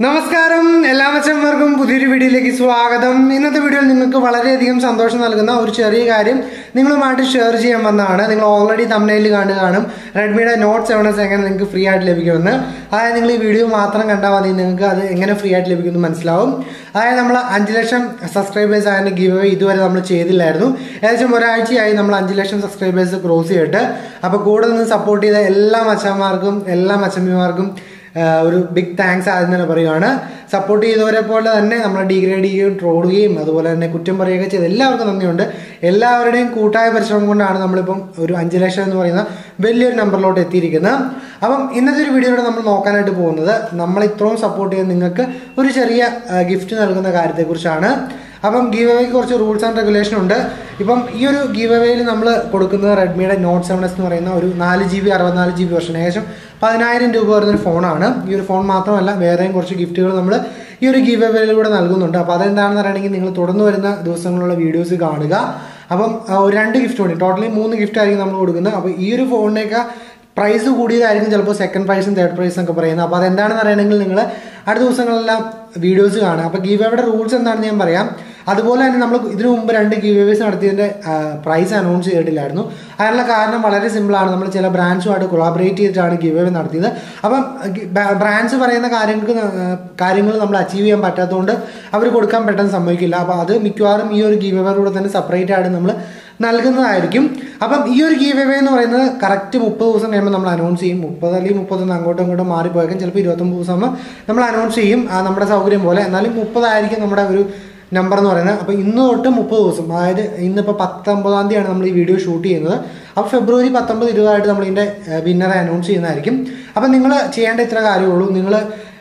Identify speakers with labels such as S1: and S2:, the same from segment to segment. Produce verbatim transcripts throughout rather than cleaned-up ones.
S1: നമസ്കാരം എല്ലാ മച്ചന്മാർക്കും പുതിയൊരു വീഡിയോയിലേക്ക് സ്വാഗതം. ഇന്നത്തെ വീഡിയോയിൽ നിങ്ങൾക്ക് വളരെയധികം സന്തോഷം നൽകുന്ന ഒരു ചെറിയ കാര്യം നിങ്ങളുമായിട്ട് ഷെയർ ചെയ്യാൻ വന്നതാണ്. നിങ്ങൾ ഓൾറെഡി തംബ്നെയിലിൽ കണ്ടു കാണും റെഡ്മിയുടെ നോട്ട് സെവൻ എസ് എങ്ങനെ നിങ്ങൾക്ക് ഫ്രീ ആയിട്ട് ലഭിക്കുമെന്ന്. അതായത് നിങ്ങൾ ഈ വീഡിയോ മാത്രം കണ്ടാൽ മതി, നിങ്ങൾക്ക് അത് എങ്ങനെ ഫ്രീ ആയിട്ട് ലഭിക്കുമെന്ന് മനസ്സിലാവും. അതായത് നമ്മൾ അഞ്ച് ലക്ഷം സബ്സ്ക്രൈബേഴ്സ് അതിൻ്റെ ഗീവ് അവേ ഇതുവരെ നമ്മൾ ചെയ്തില്ലായിരുന്നു. ഏകദേശം ഒരാഴ്ചയായി നമ്മൾ അഞ്ച് ലക്ഷം സബ്സ്ക്രൈബേഴ്സ് ക്രോസ് ചെയ്തിട്ട്. അപ്പോൾ കൂടെ നിന്ന് സപ്പോർട്ട് ചെയ്ത എല്ലാ മച്ചന്മാർക്കും എല്ലാ മച്ചമ്മിമാർക്കും ഒരു ബിഗ് താങ്ക്സ് ആദ്യം തന്നെ പറയുകയാണ്. സപ്പോർട്ട് ചെയ്തവരെ പോലെ തന്നെ നമ്മളെ ഡീഗ്രേഡ് ചെയ്യുകയും ട്രോളുകയും അതുപോലെ തന്നെ കുറ്റം പറയുകയൊക്കെ ചെയ്ത് എല്ലാവർക്കും നന്ദിയുണ്ട്. എല്ലാവരുടെയും കൂട്ടായ പരിശ്രമം കൊണ്ടാണ് നമ്മളിപ്പം ഒരു അഞ്ച് ലക്ഷം എന്ന് പറയുന്ന വലിയൊരു നമ്പറിലോട്ട് എത്തിയിരിക്കുന്നത്. അപ്പം ഇന്നത്തെ ഒരു വീഡിയോയിലൂടെ നമ്മൾ നോക്കാനായിട്ട് പോകുന്നത് നമ്മൾ ഇത്രയും സപ്പോർട്ട് ചെയ്ത് നിങ്ങൾക്ക് ഒരു ചെറിയ ഗിഫ്റ്റ് നൽകുന്ന കാര്യത്തെക്കുറിച്ചാണ്. അപ്പം ഗീവ് അവേക്ക് കുറച്ച് റൂൾസ് ആൻഡ് റെഗുലേഷൻ ഉണ്ട്. ഇപ്പം ഈ ഒരു ഗീവ് അവേയിൽ നമ്മൾ കൊടുക്കുന്നത് റെഡ്മിയുടെ നോട്ട് സെവൻ എസ് എന്ന് പറയുന്ന ഒരു നാല് ജി ബി അറുപത്തിനാല് ജി ബി വെർഷൻ, ഏകദേശം പതിനായിരം രൂപ വരുന്നൊരു ഫോണാണ്. ഈ ഒരു ഫോൺ മാത്രമല്ല വേറെയും കുറച്ച് ഗിഫ്റ്റുകൾ നമ്മൾ ഈ ഒരു ഗീവ് അവേയിലൂടെ നൽകുന്നുണ്ട്. അപ്പോൾ അതെന്താണെന്ന് പറയുകയാണെങ്കിൽ നിങ്ങൾ തുടർന്ന് വരുന്ന ദിവസങ്ങളിലുള്ള വീഡിയോസ് കാണുക. അപ്പം രണ്ട് ഗിഫ്റ്റ് ഉണ്ട്, ടോട്ടലി മൂന്ന് ഗിഫ്റ്റ് ആയിരിക്കും നമ്മൾ കൊടുക്കുന്നത്. അപ്പോൾ ഈ ഒരു ഫോണിനേക്കാൾ പ്രൈസ് കൂടിയതായിരിക്കും ചിലപ്പോൾ സെക്കൻഡ് പ്രൈസും തേർഡ് പ്രൈസും ഒക്കെ പറയുന്നത്. അപ്പോൾ അതെന്താണെന്ന് അറിയണമെങ്കിൽ നിങ്ങൾ അടുത്ത ദിവസങ്ങളെല്ലാം വീഡിയോസ് കാണുക. അപ്പോൾ ഗീവ് അവേയുടെ റൂൾസ് എന്താണെന്ന് ഞാൻ പറയാം. അതുപോലെ തന്നെ നമ്മൾ ഇതിനു മുമ്പ് രണ്ട് ഗീവ് അവേസ് നടത്തിയതിൻ്റെ പ്രൈസ് അനൗൺസ് ചെയ്തിട്ടില്ലായിരുന്നു. അതിനുള്ള കാരണം വളരെ സിമ്പിളാണ്. നമ്മൾ ചില ബ്രാൻഡ്സുമായിട്ട് കൊളാബറേറ്റ് ചെയ്തിട്ടാണ് ഗീവ് അവേ നടത്തിയത്. അപ്പം ബ്രാൻഡ്സ് പറയുന്ന കാര്യങ്ങൾക്ക് കാര്യങ്ങൾ നമ്മൾ അച്ചീവ് ചെയ്യാൻ പറ്റാത്തതുകൊണ്ട് അവർ കൊടുക്കാൻ പെട്ടെന്ന് സമ്മതിക്കില്ല. അപ്പോൾ അത് മിക്കവാറും ഈ ഒരു ഗീവ് അവേയിലൂടെ തന്നെ സെപ്പറേറ്റ് ആയിട്ട് നമ്മൾ നൽകുന്നതായിരിക്കും. അപ്പം ഈ ഒരു ഗീവ് അവേ എന്ന് പറയുന്നത് കറക്റ്റ് മുപ്പത് ദിവസം കഴിയുമ്പോൾ നമ്മൾ അനൗൺസ് ചെയ്യും. മുപ്പത് അല്ലെങ്കിൽ മുപ്പത്തൊന്ന് അങ്ങോട്ടും ഇങ്ങോട്ടും മാറിപ്പോയേക്കും. ചിലപ്പോൾ ഇരുപത്തൊമ്പത് ദിവസം നമ്മൾ അനൗൺസ് ചെയ്യും നമ്മുടെ സൗകര്യം പോലെ. എന്നാലും മുപ്പതായിരിക്കും നമ്മുടെ ഒരു നമ്പർ എന്ന് പറയുന്നത്. അപ്പോൾ ഇന്ന് തൊട്ട് മുപ്പത് ദിവസം, അതായത് ഇന്നിപ്പോൾ പത്തൊമ്പതാം തീയതിയാണ് നമ്മൾ ഈ വീഡിയോ ഷൂട്ട് ചെയ്യുന്നത്. അപ്പോൾ ഫെബ്രുവരി പത്തൊമ്പത് ഇരുപതായിട്ട് നമ്മൾ ഇതിൻ്റെ വിന്നറെ അനൗൺസ് ചെയ്യുന്നതായിരിക്കും. അപ്പം നിങ്ങൾ ചെയ്യേണ്ട ഇത്ര കാര്യമുള്ളൂ. നിങ്ങൾ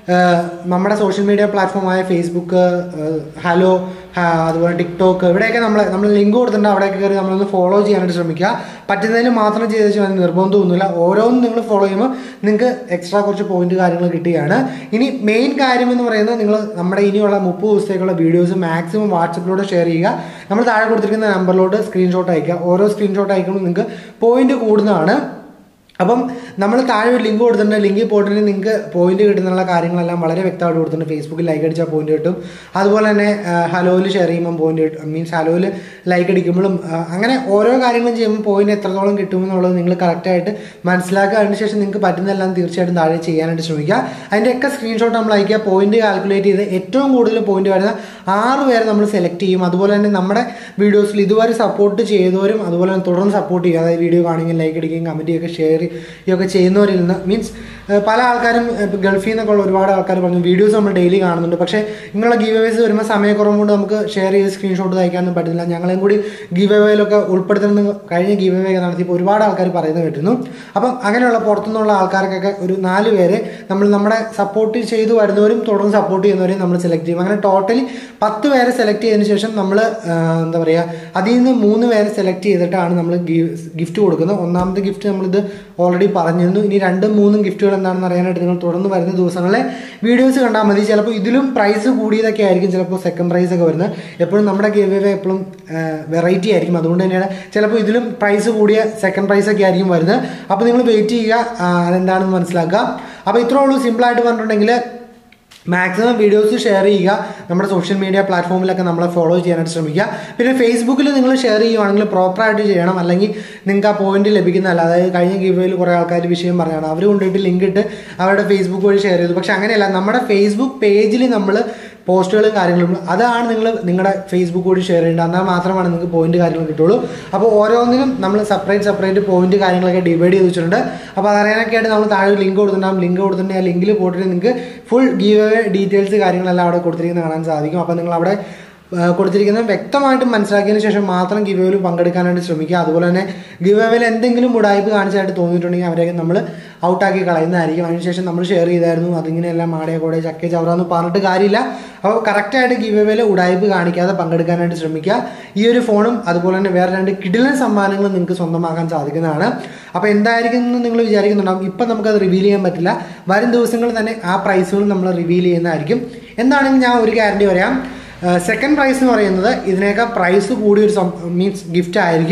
S1: നമ്മുടെ സോഷ്യൽ മീഡിയ പ്ലാറ്റ്ഫോമായ ഫേസ്ബുക്ക്, ഹലോ, അതുപോലെ ടിക്ടോക്ക്, ഇവിടെയൊക്കെ നമ്മൾ നമ്മൾ ലിങ്ക് കൊടുത്തിട്ടുണ്ട്. അവിടെയൊക്കെ കയറി നമ്മളൊന്ന് ഫോളോ ചെയ്യാനായിട്ട് ശ്രമിക്കുക. പറ്റുന്നതിൽ മാത്രം ചെയ്ത് വെച്ചാൽ നിർബന്ധമൊന്നുമില്ല. ഓരോന്നും നിങ്ങൾ ഫോളോ ചെയ്യുമ്പോൾ നിങ്ങൾക്ക് എക്സ്ട്രാ കുറച്ച് പോയിന്റ് കാര്യങ്ങൾ കിട്ടുകയാണ്. ഇനി മെയിൻ കാര്യം എന്ന് പറയുന്നത് നിങ്ങൾ നമ്മുടെ ഇനിയുള്ള മുപ്പത് ദിവസത്തേക്കുള്ള വീഡിയോസ് മാക്സിമം വാട്സപ്പിലൂടെ ഷെയർ ചെയ്യുക. നമ്മൾ താഴെ കൊടുത്തിരിക്കുന്ന നമ്പറിലോട്ട് സ്ക്രീൻഷോട്ട് അയക്കുക. ഓരോ സ്ക്രീൻഷോട്ട് അയക്കുമ്പോൾ നിങ്ങൾക്ക് പോയിന്റ് കൂടുന്നതാണ്. അപ്പം നമ്മൾ താഴെ ഒരു ലിങ്ക് കൊടുത്തിട്ടുണ്ട്. ലിങ്കിൽ പോയിട്ടുണ്ടെങ്കിൽ നിങ്ങൾക്ക് പോയിന്റ് കിട്ടുന്നുള്ള കാര്യങ്ങളെല്ലാം വളരെ വ്യക്തമായിട്ട് കൊടുത്തിട്ടുണ്ട്. ഫേസ്ബുക്കിൽ ലൈക്ക് അടിച്ചാൽ പോയിന്റ് കിട്ടും. അതുപോലെ തന്നെ ഹലോയിൽ ഷെയർ ചെയ്യുമ്പോൾ പോയിന്റ് കിട്ടും. മീൻസ് ഹലോയിൽ ലൈക്ക് അടിക്കുമ്പോഴും അങ്ങനെ ഓരോ കാര്യങ്ങളും ചെയ്യുമ്പോൾ പോയിന്റ് എത്രത്തോളം കിട്ടുമെന്നുള്ളത് നിങ്ങൾ കറക്റ്റായിട്ട് മനസ്സിലാക്കുക. അതിനുശേഷം നിങ്ങൾക്ക് പറ്റുന്നതെല്ലാം തീർച്ചയായിട്ടും താഴെ ചെയ്യാനായിട്ട് ശ്രമിക്കുക. അതിൻ്റെയൊക്കെ സ്ക്രീൻഷോട്ട് നമ്മൾ അയക്കുക. പോയിന്റ് കാൽക്കുലേറ്റ് ചെയ്ത് ഏറ്റവും കൂടുതൽ പോയിന്റ് വരുന്ന ആറ് പേരെ നമ്മൾ സെലക്ട് ചെയ്യും. അതുപോലെ തന്നെ നമ്മുടെ വീഡിയോസിൽ ഇതുവരെ സപ്പോർട്ട് ചെയ്തവരും അതുപോലെ തന്നെ തുടർന്ന് സപ്പോർട്ട് ചെയ്യുക. അതായത് വീഡിയോ കാണുകയും ലൈക്ക് അടിക്കുകയും കമൻറ്റ് ചെയ്യുകയൊക്കെ ഷെയർ ഇതൊക്കെ ചെയ്യുന്നവരിൽ നിന്ന്, മീൻസ് പല ആൾക്കാരും ഗൾഫിൽ നിന്നൊക്കെ ഉള്ള ഒരുപാട് ആൾക്കാർ പറഞ്ഞു വീഡിയോസ് നമ്മൾ ഡെയിലി കാണുന്നുണ്ട്, പക്ഷേ നിങ്ങളുടെ ഗീവ് അവേസ് വരുമ്പോൾ സമയക്കുറവ് കൊണ്ട് നമുക്ക് ഷെയർ ചെയ്ത് സ്ക്രീൻഷോട്ട് അയക്കാനൊന്നും പറ്റില്ല. ഞങ്ങളെയും കൂടി ഗീവ് അവേയിലൊക്കെ ഉൾപ്പെടുത്തുന്ന കഴിഞ്ഞ ഗീവ് അവേ ഒക്കെ നടത്തിയപ്പോൾ ഒരുപാട് ആൾക്കാർ പറയുന്നത് കേട്ടിരുന്നു. അപ്പം അങ്ങനെയുള്ള പുറത്തുനിന്നുള്ള ആൾക്കാർക്കൊക്കെ ഒരു നാല് പേരെ നമ്മൾ നമ്മുടെ സപ്പോർട്ട് ചെയ്തു വരുന്നവരും തുടർന്ന് സപ്പോർട്ട് ചെയ്യുന്നവരെയും നമ്മൾ സെലക്ട് ചെയ്യും. അങ്ങനെ ടോട്ടലി പത്ത് പേരെ സെലക്ട് ചെയ്തതിന് ശേഷം നമ്മൾ എന്താ പറയുക അതിൽ നിന്ന് മൂന്ന് പേരെ സെലക്ട് ചെയ്തിട്ടാണ് നമ്മൾ ഗിഫ്റ്റ് കൊടുക്കുന്നത്. ഒന്നാമത്തെ ഗിഫ്റ്റ് നമ്മളിത് ഓൾറെഡി പറഞ്ഞിരുന്നു. ഇനി രണ്ടും മൂന്നും ഗിഫ്റ്റുകൾ എന്താണെന്ന് അറിയാനായിട്ട് നിങ്ങൾ തുടർന്ന് വരുന്ന ദിവസങ്ങളിലെ വീഡിയോസ് കണ്ടാൽ മതി. ചിലപ്പോൾ ഇതിലും പ്രൈസ് കൂടിയതൊക്കെ ആയിരിക്കും ചിലപ്പോൾ സെക്കൻഡ് പ്രൈസ് ഒക്കെ വരുന്നത്. എപ്പോഴും നമ്മുടെ ഗീവ് അവേ എപ്പോഴും വെറൈറ്റി ആയിരിക്കും. അതുകൊണ്ട് തന്നെയാണ് ചിലപ്പോൾ ഇതിലും പ്രൈസ് കൂടിയ സെക്കൻഡ് പ്രൈസ് ഒക്കെ ആയിരിക്കും വരുന്നത്. അപ്പോൾ നിങ്ങൾ വെയിറ്റ് ചെയ്യുക, അതെന്താണെന്ന് മനസ്സിലാക്കുക. അപ്പോൾ ഇത്രേ ഉള്ളൂ. സിമ്പിളായിട്ട് പറഞ്ഞിട്ടുണ്ടെങ്കിൽ മാക്സിമം വീഡിയോസ് ഷെയർ ചെയ്യുക. നമ്മുടെ സോഷ്യൽ മീഡിയ പ്ലാറ്റ്ഫോമിലൊക്കെ നമ്മളെ ഫോളോ ചെയ്യാനായിട്ട് ശ്രമിക്കുക. പിന്നെ ഫേസ്ബുക്കിൽ നിങ്ങൾ ഷെയർ ചെയ്യുവാണെങ്കിൽ പ്രോപ്പറായിട്ട് ചെയ്യണം, അല്ലെങ്കിൽ നിങ്ങൾക്ക് ആ പോയിന്റ് ലഭിക്കുന്നതല്ല. അതായത് കഴിഞ്ഞ ഗീവയിൽ കുറേ ആൾക്കാർ വിഷയം പറഞ്ഞാണ്, അവർ കൊണ്ടിട്ട് ലിങ്ക് ഇട്ട് അവരുടെ ഫേസ്ബുക്ക് വഴി ഷെയർ ചെയ്തു. പക്ഷെ അങ്ങനെയല്ല, നമ്മുടെ ഫേസ്ബുക്ക് പേജിൽ നമ്മൾ പോസ്റ്റുകളും കാര്യങ്ങളും അതാണ് നിങ്ങൾ നിങ്ങളുടെ ഫേസ്ബുക്ക് കൂടി ഷെയർ ചെയ്യേണ്ടത്. എന്നാൽ മാത്രമാണ് നിങ്ങൾക്ക് പോയിന്റ് കാര്യങ്ങൾ കിട്ടുള്ളൂ. അപ്പോൾ ഓരോന്നിനും നമ്മൾ സെപ്പറേറ്റ് സെപ്പറേറ്റ് പോയിന്റ് കാര്യങ്ങളൊക്കെ ഡിവൈഡ് ചെയ്ത് വെച്ചിട്ടുണ്ട്. അപ്പോൾ അതറിയാനൊക്കെ ആയിട്ട് നമ്മൾ താഴെ ലിങ്ക് കൊടുത്തിട്ടുണ്ടാകും. ലിങ്ക് കൊടുത്തിട്ടുണ്ടെങ്കിൽ ആ ലിങ്കിൽ പോയിട്ട് നിങ്ങൾക്ക് ഫുൾ ഗീവ് അവേ ഡീറ്റെയിൽസ് കാര്യങ്ങളെല്ലാം അവിടെ കൊടുത്തിരിക്കുന്നത് കാണാൻ സാധിക്കും. അപ്പോൾ നിങ്ങൾ അവിടെ കൊടുത്തിരിക്കുന്നത് വ്യക്തമായിട്ട് മനസ്സിലാക്കിയതിന് ശേഷം മാത്രം ഗിവ് അവേയിൽ പങ്കെടുക്കാനായിട്ട് ശ്രമിക്കുക. അതുപോലെ തന്നെ ഗിവ് അവേയിൽ എന്തെങ്കിലും ഉടായ്പ് കാണിച്ചായിട്ട് തോന്നിയിട്ടുണ്ടെങ്കിൽ അവരെയൊക്കെ നമ്മൾ ഔട്ടാക്കി കളയുന്നതായിരിക്കും. അതിനുശേഷം നമ്മൾ ഷെയർ ചെയ്തായിരുന്നു അതിങ്ങനെയെല്ലാം മാടയെ കൂടെ ചക്കേ ചവറാന്ന് പറഞ്ഞിട്ട് കാര്യമില്ല. അപ്പോൾ കറക്റ്റായിട്ട് ഗിവ് അവേയിൽ ഉടായ്പ് കാണിക്കാതെ പങ്കെടുക്കാനായിട്ട് ശ്രമിക്കുക. ഈ ഒരു ഫോണും അതുപോലെ തന്നെ വേറെ രണ്ട് കിടിലൻ സമ്മാനങ്ങളും നിങ്ങൾക്ക് സ്വന്തമാക്കാൻ സാധിക്കുന്നതാണ്. അപ്പോൾ എന്തായിരിക്കും എന്ന് നിങ്ങൾ വിചാരിക്കുന്നുണ്ടാകും. ഇപ്പം നമുക്കത് റിവീൽ ചെയ്യാൻ പറ്റില്ല. വരും ദിവസങ്ങളിൽ തന്നെ ആ പ്രൈസുകൾ നമ്മൾ റിവീൽ ചെയ്യുന്നതായിരിക്കും. എന്താണെങ്കിൽ ഞാൻ ഒരു ഗ്യാരണ്ടി പറയാം, സെക്കൻഡ് പ്രൈസ് എന്ന് പറയുന്നത് ഇതിനേക്കാൾ പ്രൈസ് കൂടിയൊരു മീൻസ് ഗിഫ്റ്റ് ആയിരിക്കും.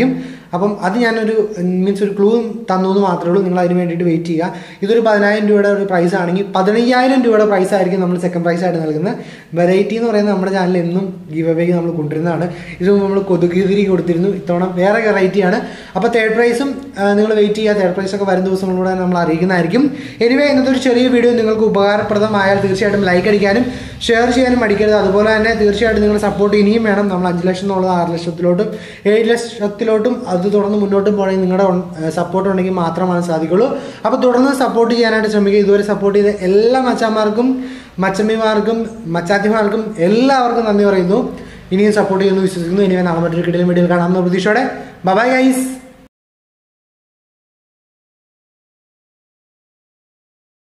S1: അപ്പം അത് ഞാനൊരു മീൻസ് ഒരു ക്ലൂ തന്നു എന്ന് മാത്രമേ ഉള്ളൂ. നിങ്ങൾ അതിന് വേണ്ടിയിട്ട് വെയിറ്റ് ചെയ്യുക. ഇതൊരു പതിനായിരം രൂപയുടെ ഒരു പ്രൈസ് ആണെങ്കിൽ പതിനയ്യായിരം രൂപയുടെ പ്രൈസ് ആയിരിക്കും നമ്മൾ സെക്കൻഡ് പ്രൈസ് ആയിട്ട് നൽകുന്നത്. വെറൈറ്റി എന്ന് പറയുന്നത് നമ്മുടെ ചാനലിൽ എന്നും ഗീവ് അവേക്ക് നമ്മൾ കൊണ്ടുവരുന്നതാണ്. ഇത് നമ്മൾ കൊതുകുതിരി കൊടുത്തിരുന്നു, ഇത്തവണ വേറെ വെറൈറ്റിയാണ്. അപ്പോൾ തേർഡ് പ്രൈസും നിങ്ങൾ വെയിറ്റ് ചെയ്യുക. തേർഡ് പ്രൈസ് ഒക്കെ വരും ദിവസങ്ങളിലൂടെ നമ്മൾ അറിയിക്കുന്നതായിരിക്കും. എനിവേ ഇന്നത്തെ ഒരു ചെറിയ വീഡിയോ നിങ്ങൾക്ക് ഉപകാരപ്രദമായാൽ തീർച്ചയായിട്ടും ലൈക്ക് അടിക്കാനും ഷെയർ ചെയ്യാനും മടിക്കരുത്. അതുപോലെ തന്നെ തീർച്ചയായിട്ടും നിങ്ങൾ സപ്പോർട്ട് ഇനിയും വേണം. നമ്മൾ അഞ്ച് ലക്ഷം എന്നുള്ളത് ആറ് ലക്ഷത്തിലോട്ടും ഏഴ് ലക്ഷത്തിലോട്ടും അത് തുടർന്ന് മുന്നോട്ട് പോകണമെങ്കിൽ നിങ്ങളുടെ സപ്പോർട്ട് ഉണ്ടെങ്കിൽ മാത്രമാണ് സാധിക്കുള്ളൂ. അപ്പോൾ തുടർന്ന് സപ്പോർട്ട് ചെയ്യാനായിട്ട് ശ്രമിക്കുക. ഇതുവരെ സപ്പോർട്ട് ചെയ്ത എല്ലാ മച്ചാന്മാർക്കും മച്ചമ്മിമാർക്കും മച്ചാത്തിമാർക്കും എല്ലാവർക്കും നന്ദി പറയുന്നു. ഇനിയും സപ്പോർട്ട് ചെയ്യുന്നു വിശ്വസിക്കുന്നു. ഇനി നാളെ മറ്റൊരു കിടിലൻ വീഡിയോയിൽ കാണാമെന്ന പ്രതീക്ഷയോടെ ബൈ ഗൈസ്.